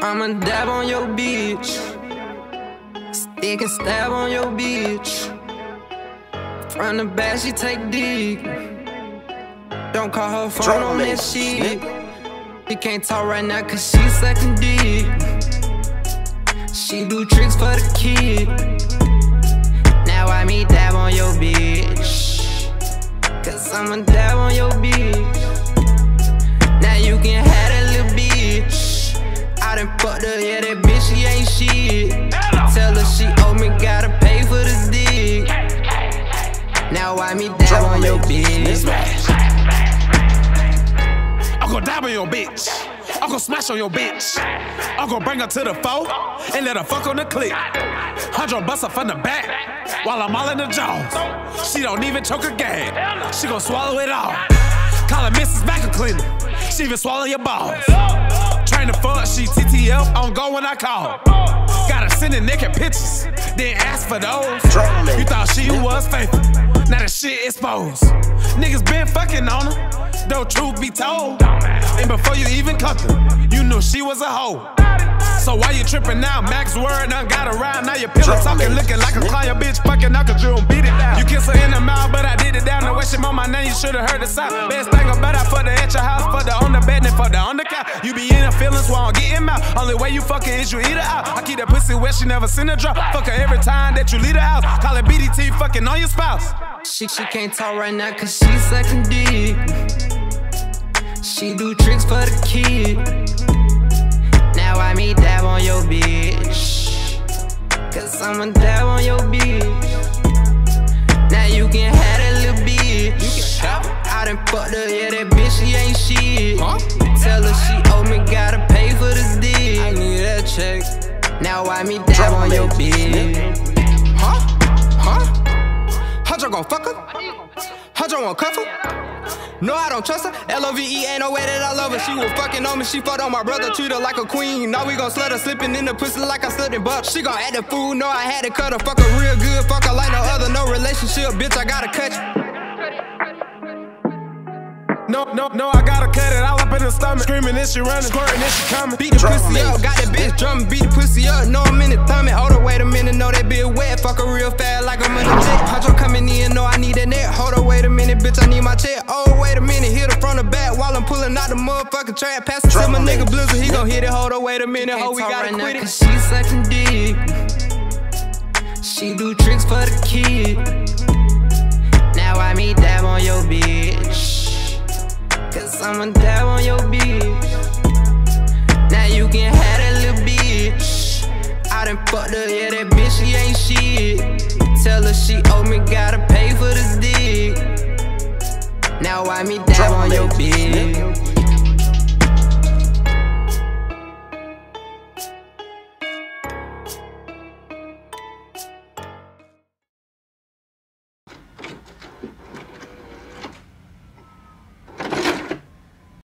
I'ma dab on your bitch. Stick and stab on your bitch. From the back, she take dick. Don't call her phone on that shit. She can't talk right now cause she sucking dick. She do tricks for the kid. Now I me dab on your bitch. Cause I'ma dab on your bitch. Now you can have that little bitch. I done fucked her, yeah, that bitch, she ain't shit. Tell her she owe me, gotta pay for this dick. Now I me dab on your bitch. I'm gon' dab on your bitch. I'm gon' smash on your bitch. I'm gon' bring her to the foe and let her fuck on the clip. 100 bust her from the back while I'm all in the jaws. She don't even choke a gag. She gon' swallow it all. Call her Mrs. Vacuum Cleaner. She even swallow your balls. Train the fuck, she TTF on go when I call. Gotta send in naked pictures, then ask for those. You thought she was faithful, now the shit exposed. Niggas been fucking on her, though truth be told. And before you even cut her, you knew she was a hoe. So why you tripping now? Max word done got around. Now your pillow talking, looking like a clown. Your bitch fucking out cause you don't beat it down. You kiss her in the mouth, but I did it down. The way she on my name, you should've heard the sound. Best thing about I fuck the at your house, fuck the on the bed, then fuck the on the couch. You be in her feelings while I'm getting out. Only way you fucking is you eat her out. I keep that pussy where she never seen a drop. Fuck her every time that you leave the house. Call it BDT fucking on your spouse. She can't talk right now cause she sucking dick. She do tricks for the kid. Now I me dab on your bitch. Cause I'ma dab on your bitch. Now you can have that little bitch. I done fucked her, yeah, that bitch, she ain't shit. Tell her she owe me, gotta pay for this dick. I need that check. Now I me dab on your bitch. Hunter gon' fuck her? Hunter gon' cuff her? No, I don't trust her. L-O-V-E ain't no way that I love her. She was fucking on me, she fucked on my brother, treat her like a queen. Now we gon' slut her, slipping in the pussy like I slipped in butter. She gon' act the fool, no, I had to cut her. Fuck her real good, fuck her like no other, no relationship, bitch, I gotta cut you. No, I gotta cut it all up in the stomach. Screaming and she running, squirting and she coming. Beat the pussy up, got that bitch drumming, beat the pussy up. No, I'm in the tummy. Hold her, wait a minute, know that bitch wet. Fuck her real fast like I'm in a jet. Hydro coming in, know I need that net. Hold her, wait a minute, bitch, I need my check. Oh, wait a minute, hit her from the back while I'm pulling out the motherfucking trap. Pass it to my nigga Blizzard, he gon' hit it. Hold her, wait a minute, ho, we gotta quit it. Cause she sucking dick. She do tricks for the kid. Now I me dab on your bitch. Cause I'ma dab on your bitch. Now you can have that little bitch. I done fucked her, yeah, that bitch, she ain't shit. Tell her she owe me, gotta pay for this dick. Now I me dab on your bitch.